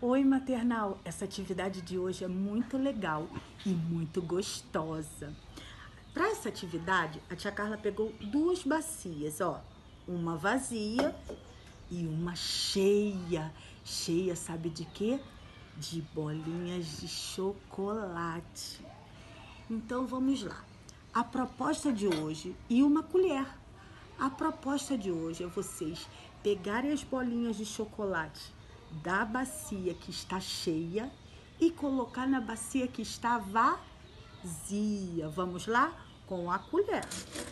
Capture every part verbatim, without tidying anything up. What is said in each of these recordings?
Oi, maternal! Essa atividade de hoje é muito legal e muito gostosa. Para essa atividade, a tia Carla pegou duas bacias, ó. Uma vazia e uma cheia. Cheia, sabe de quê? De bolinhas de chocolate. Então, vamos lá. A proposta de hoje, e uma colher. A proposta de hoje é vocês pegarem as bolinhas de chocolate da bacia que está cheia e colocar na bacia que está vazia. Vamos lá? Com a colher.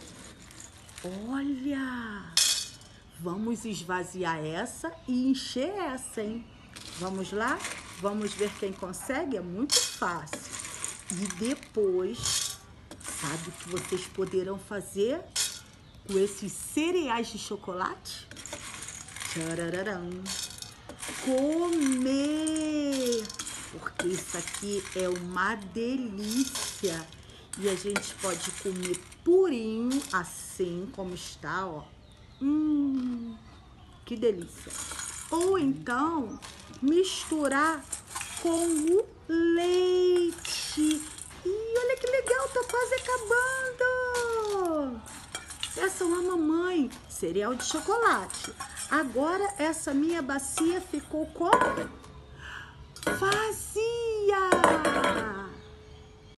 Olha! Vamos esvaziar essa e encher essa, hein? Vamos lá? Vamos ver quem consegue? É muito fácil. E depois, sabe o que vocês poderão fazer com esses cereais de chocolate? Tchararam! Comer! Porque isso aqui é uma delícia. E a gente pode comer purinho, assim como está, ó. Hum, que delícia. Ou então, misturar com o leite. E olha que legal, tá quase acabando. Peçam a mamãe, cereal de chocolate. Agora essa minha bacia ficou como? Vazia!